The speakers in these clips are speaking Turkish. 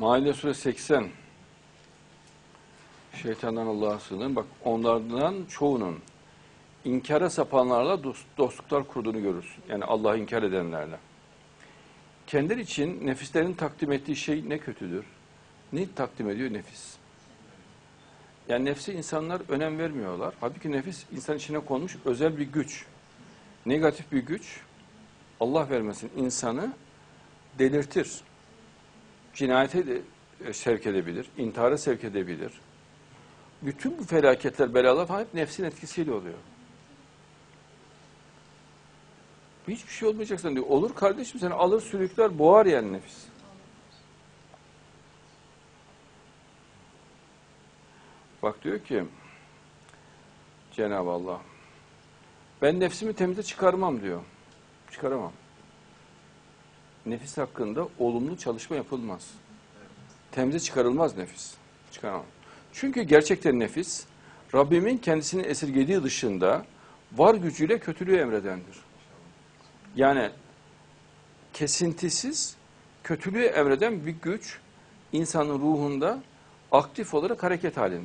Maide suresi 80. Şeytandan Allah'a sığınırım. Bak onlardan çoğunun inkara sapanlarla dostluklar kurduğunu görürsün. Yani Allah'ı inkar edenlerle. Kendileri için nefislerin takdim ettiği şey ne kötüdür? Ne takdim ediyor nefis? Yani nefse insanlar önem vermiyorlar. Halbuki nefis insan içine konmuş özel bir güç. Negatif bir güç. Allah vermesin insanı delirtir. Cinayete de sevk edebilir. İntihara sevk edebilir. Bütün bu felaketler, belalar falan hep nefsin etkisiyle oluyor. Hiçbir şey olmayacaksan diyor. Olur kardeşim, seni alır sürükler, boğar yani nefis. Bak diyor ki Cenab-ı Allah, ben nefsimi temize çıkarmam diyor. Çıkaramam. Nefis hakkında olumlu çalışma yapılmaz. Temize çıkarılmaz nefis. Çıkaramam. Çünkü gerçekten nefis, Rabbimin kendisini esirgediği dışında var gücüyle kötülüğü emredendir. Yani kesintisiz kötülüğü emreden bir güç insanın ruhunda aktif olarak hareket halinde.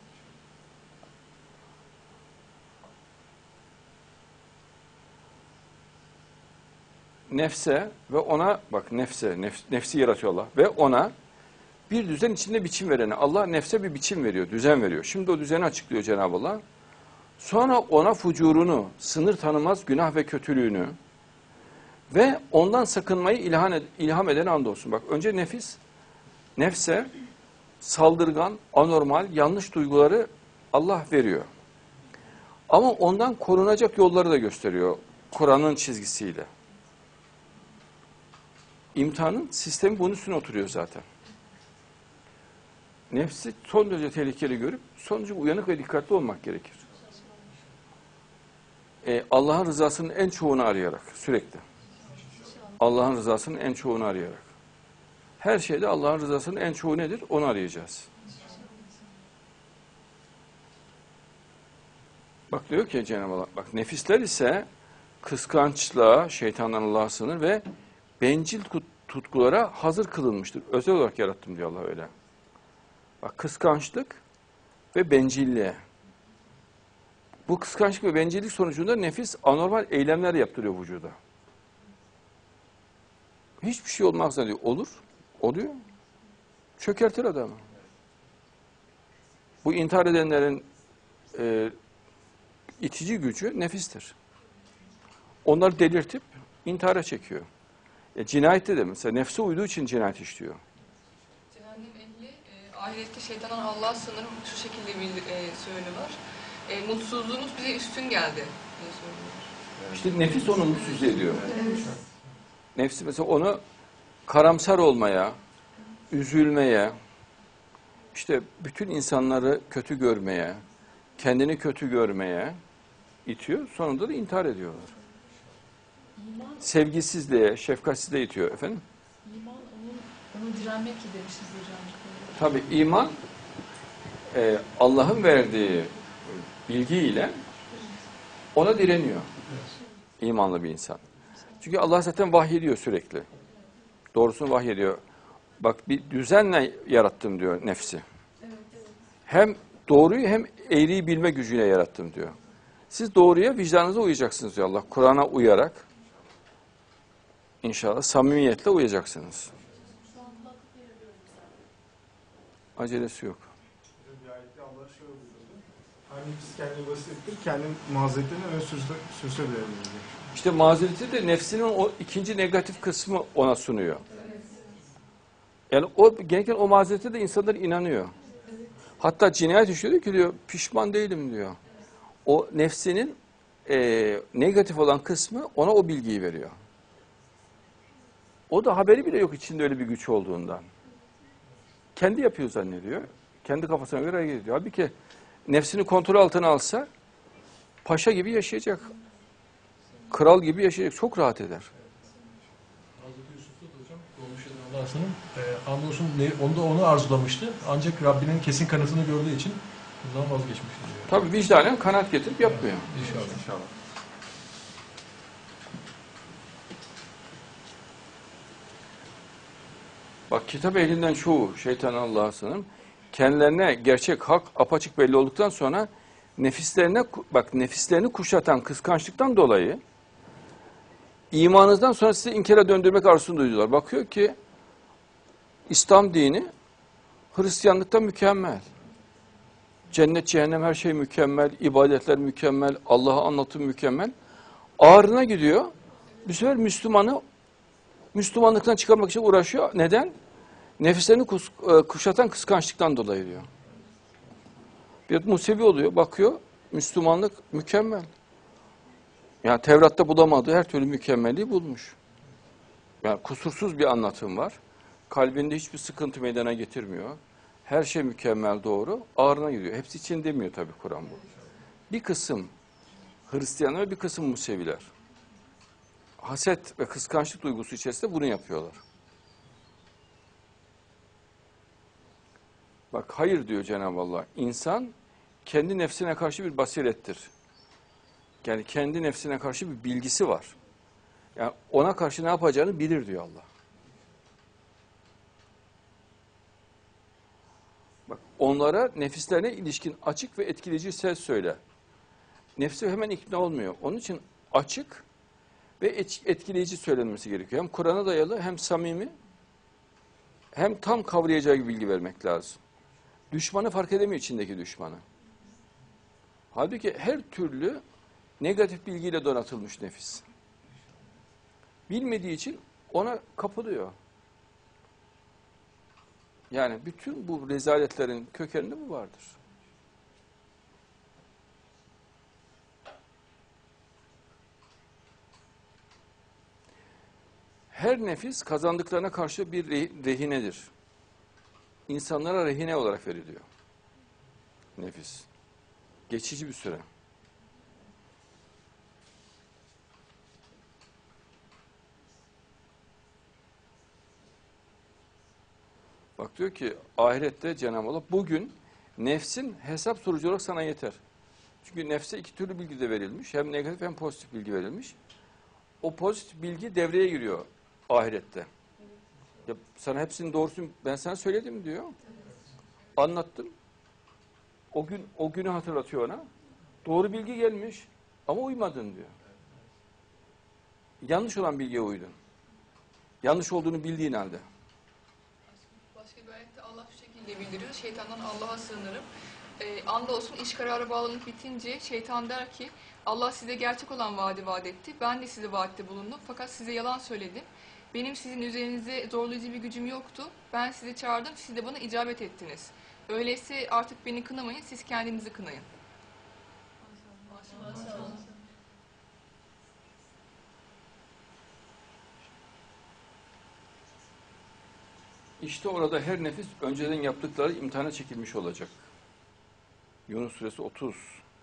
Nefse ve ona bak nefsi yaratıyor Allah ve ona bir düzen içinde biçim verene Allah nefse bir biçim veriyor, düzen veriyor. Şimdi o düzeni açıklıyor Cenab-ı Allah. Sonra ona fucurunu, sınır tanımaz günah ve kötülüğünü ve ondan sakınmayı ilham eden andolsun. Bak önce nefse saldırgan, anormal, yanlış duyguları Allah veriyor. Ama ondan korunacak yolları da gösteriyor Kur'an'ın çizgisiyle. İmtihanın sistemi bunun üstüne oturuyor zaten. Nefsi son derece tehlikeli görüp sonucu uyanık ve dikkatli olmak gerekir. Allah'ın rızasının en çoğunu arayarak sürekli. Allah'ın rızasının en çoğunu arayarak. Her şeyde Allah'ın rızasının en çoğu nedir? Onu arayacağız. Bak diyor ki Cenab-ı Allah, bak nefisler ise kıskançlığa, şeytandan Allah'a sığınır ve bencil tutkulara hazır kılınmıştır. Özel olarak yarattım diyor Allah öyle. Bak kıskançlık ve bencilliğe. Bu kıskançlık ve bencillik sonucunda nefis anormal eylemler yaptırıyor vücuda. Hiçbir şey olmazsa diyor. Olur. Oluyor. Çökertir adamı. Bu intihar edenlerin itici gücü nefistir. Onları delirtip intihara çekiyor. Cinayette de mesela nefse uyduğu için cinayet işliyor. Cehennem ehli ahirette şeytandan Allah'a sığınırım şu şekilde söylüyorlar. Mutsuzluğumuz bize üstün geldi diye söylüyorlar. İşte nefis onu mutsuz ediyor. Nefsi mesela onu karamsar olmaya, üzülmeye, işte bütün insanları kötü görmeye, kendini kötü görmeye itiyor. Sonunda da intihar ediyorlar. Sevgisizliğe, şefkatsizliğe itiyor efendim. İman onu direnmek ki demişiz hocam. Tabii iman Allah'ın verdiği bilgiyle ona direniyor. İmanlı bir insan. Çünkü Allah zaten vahyediyor sürekli. Doğrusunu vahyediyor. Bak bir düzenle yarattım diyor nefsi. Hem doğruyu hem eğriyi bilme gücüyle yarattım diyor. Siz doğruya vicdanınıza uyacaksınız diyor Allah. Kur'an'a uyarak inşallah samimiyetle uyacaksınız. Acelesi yok. Bir ayette Allah şöyle buyuruyordu. Her nefis kendini basittir, kendi mazeretlerini öne sürse de diyor. İşte mazereti de nefsinin o ikinci negatif kısmı ona sunuyor. Yani o genellikle o mazerete de insanlar inanıyor. Hatta cinayet işliyor ki diyor pişman değilim diyor. O nefsinin negatif olan kısmı ona o bilgiyi veriyor. O da haberi bile yok içinde öyle bir güç olduğundan. Kendi yapıyor zannediyor. Kendi kafasına göre hareket ediyor. Halbuki nefsini kontrol altına alsa paşa gibi yaşayacak. Kral gibi yaşayacak. Çok rahat eder. Hazreti Yusuf'ta da hocam olmuş Allah'ın andolsun onu arzulamıştı. Ancak Rabbinin kesin kanıtını gördüğü için bundan vazgeçmişti diyor. Tabii vicdanen kanaat getirip yapmıyor. İnşallah. İnşallah. Bak kitap ehlinden çoğu şeytan Allah'a sığınırım. Kendilerine gerçek hak apaçık belli olduktan sonra nefislerini kuşatan kıskançlıktan dolayı imanınızdan sonra sizi inkara döndürmek arzusunu duydular. Bakıyor ki İslam dini Hristiyanlıktan mükemmel. Cennet, cehennem her şey mükemmel, ibadetler mükemmel, Allah'a anlatım mükemmel. Ağrına gidiyor. Bu sefer Müslümanlıktan çıkarmak için uğraşıyor. Neden? Nefislerini kuşatan kıskançlıktan dolayı diyor. Bir Musevi oluyor, bakıyor, Müslümanlık mükemmel. Yani Tevrat'ta bulamadığı her türlü mükemmelliği bulmuş. Yani kusursuz bir anlatım var. Kalbinde hiçbir sıkıntı meydana getirmiyor. Her şey mükemmel, doğru. Ağrına gidiyor. Hepsi için demiyor tabii Kur'an bu. Bir kısım Hristiyanlar ve bir kısım Museviler. Haset ve kıskançlık duygusu içerisinde bunu yapıyorlar. Bak hayır diyor Cenab-ı Allah. İnsan kendi nefsine karşı bir basirettir. Yani kendi nefsine karşı bir bilgisi var. Yani ona karşı ne yapacağını bilir diyor Allah. Bak onlara nefislerine ilişkin açık ve etkileyici söz söyle. Nefsi hemen ikna olmuyor. Onun için açık ve etkileyici söylenmesi gerekiyor. Hem Kur'an'a dayalı hem samimi hem tam kavrayacağı gibi bilgi vermek lazım. Düşmanı fark edemiyor içindeki düşmanı. Halbuki her türlü negatif bilgiyle donatılmış nefis. Bilmediği için ona kapılıyor. Yani bütün bu rezaletlerin kökeninde bu vardır. Her nefis kazandıklarına karşı bir rehinedir. İnsanlara rehine olarak veriliyor. Nefis. Geçici bir süre. Bak diyor ki ahirette Cenab-ı Allah bugün nefsin hesap sorucu olarak sana yeter. Çünkü nefse iki türlü bilgi de verilmiş. Hem negatif hem pozitif bilgi verilmiş. O pozitif bilgi devreye giriyor ahirette. Ya sana hepsinin doğrusunu ben sana söyledim diyor. Anlattım. O günü hatırlatıyor ona. Doğru bilgi gelmiş ama uymadın diyor. Yanlış olan bilgiye uydun. Yanlış olduğunu bildiğin halde. Başka bir ayette Allah şu şekilde bildiriyor. Şeytandan Allah'a sığınırım. Andolsun iş kararı bağlanıp bitince şeytan der ki Allah size gerçek olan vaat etti. Ben de size vaatte bulundum. Fakat size yalan söyledim. Benim sizin üzerinize zorlayıcı bir gücüm yoktu. Ben sizi çağırdım. Siz de bana icabet ettiniz. Öyleyse artık beni kınamayın. Siz kendinizi kınayın. İşte orada her nefis önceden yaptıkları imtihana çekilmiş olacak. Yunus suresi 30.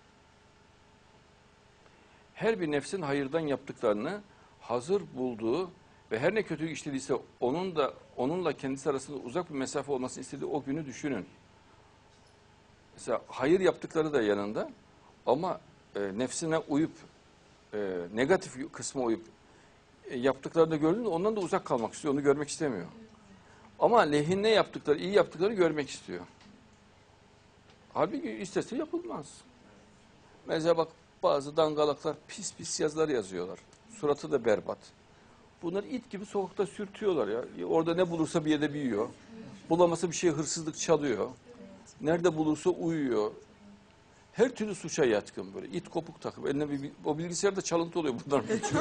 Her bir nefsin hayırdan yaptıklarını hazır bulduğu ve her ne kötülük işlediyse onunla kendisi arasında uzak bir mesafe olmasını istediği o günü düşünün. Mesela hayır yaptıkları da yanında ama nefsine uyup negatif kısmı uyup yaptıklarını gördüğünde ondan da uzak kalmak istiyor. Onu görmek istemiyor. Ama lehine yaptıkları, iyi yaptıkları görmek istiyor. Halbuki istese yapılmaz. Mesela bak bazı dangalaklar pis pis yazılar yazıyorlar. Suratı da berbat. Bunları it gibi sokakta sürtüyorlar ya. Orada ne bulursa bir yerde büyüyor. Bulamasa bir şey hırsızlık çalıyor. Nerede bulursa uyuyor. Her türlü suça yatkın böyle. İt kopuk takıp eline o bilgisayarda çalıntı oluyor bunların bütün.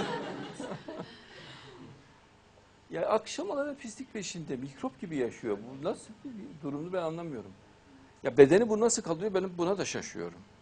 Ya akşamalara pislik peşinde mikrop gibi yaşıyor. Bu nasıl bir durumunu ben anlamıyorum. Ya bedeni bu nasıl kalıyor ben buna da şaşıyorum.